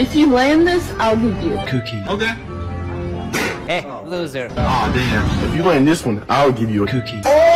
If you land this, I'll give you a cookie. Okay. Hey, loser. Aw, damn. If you land this one, I'll give you a cookie.